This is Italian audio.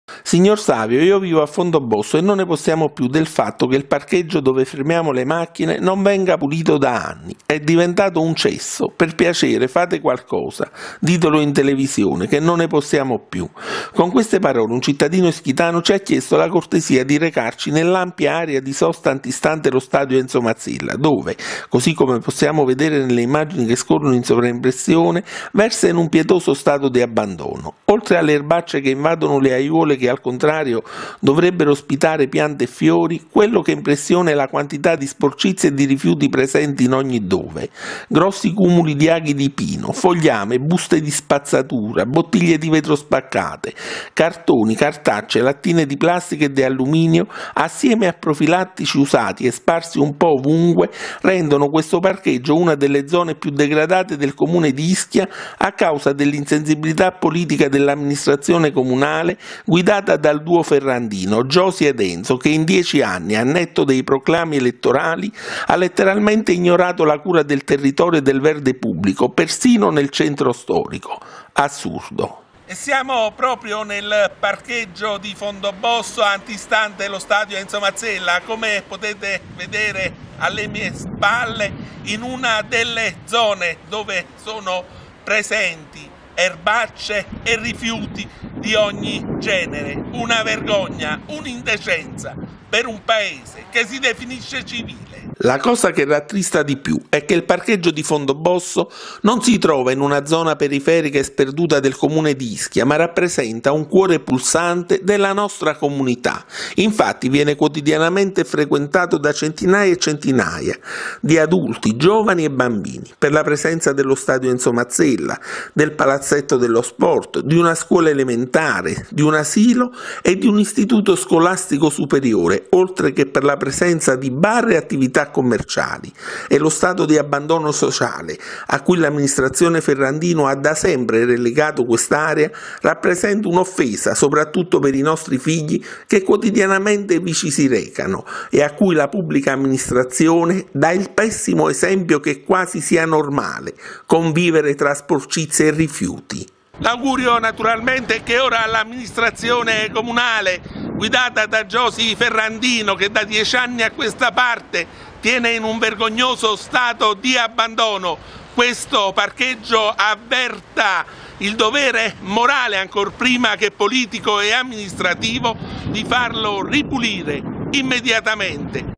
Signor Savio, io vivo a Fondobosso e non ne possiamo più del fatto che il parcheggio dove fermiamo le macchine non venga pulito da anni. È diventato un cesso. Per piacere, fate qualcosa. Ditelo in televisione, che non ne possiamo più. Con queste parole un cittadino ischitano ci ha chiesto la cortesia di recarci nell'ampia area di sosta antistante lo stadio Enzo Mazzella, dove, così come possiamo vedere nelle immagini che scorrono in sovraimpressione, versa in un pietoso stato di abbandono. Oltre alle erbacce che invadono le aiuole che al contrario dovrebbero ospitare piante e fiori, quello che impressiona è la quantità di sporcizie e di rifiuti presenti in ogni dove. Grossi cumuli di aghi di pino, fogliame, buste di spazzatura, bottiglie di vetro spaccate, cartoni, cartacce, lattine di plastica e di alluminio, assieme a profilattici usati e sparsi un po' ovunque, rendono questo parcheggio una delle zone più degradate del comune di Ischia a causa dell'insensibilità politica dell'amministrazione comunale guidata dal duo ferrandino Giosi ed Enzo, che in 10 anni, a netto dei proclami elettorali, ha letteralmente ignorato la cura del territorio e del verde pubblico, persino nel centro storico. Assurdo. E siamo proprio nel parcheggio di Fondobosso, antistante lo stadio Enzo Mazzella, come potete vedere alle mie spalle, in una delle zone dove sono presenti erbacce e rifiuti di ogni genere. Una vergogna, un'indecenza per un paese che si definisce civile. La cosa che rattrista di più è che il parcheggio di Fondobosso non si trova in una zona periferica e sperduta del comune di Ischia, ma rappresenta un cuore pulsante della nostra comunità. Infatti viene quotidianamente frequentato da centinaia e centinaia di adulti, giovani e bambini, per la presenza dello stadio Enzo Mazzella, del palazzetto dello sport, di una scuola elementare, di un asilo e di un istituto scolastico superiore, oltre che per la presenza di bar e attività commerciali. E lo stato di abbandono sociale a cui l'amministrazione Ferrandino ha da sempre relegato quest'area rappresenta un'offesa soprattutto per i nostri figli che quotidianamente vi ci si recano e a cui la pubblica amministrazione dà il pessimo esempio che quasi sia normale convivere tra sporcizie e rifiuti. L'augurio naturalmente è che ora l'amministrazione comunale guidata da Giosi Ferrandino, che da 10 anni a questa parte tiene in un vergognoso stato di abbandono questo parcheggio, avverta il dovere morale, ancor prima che politico e amministrativo, di farlo ripulire immediatamente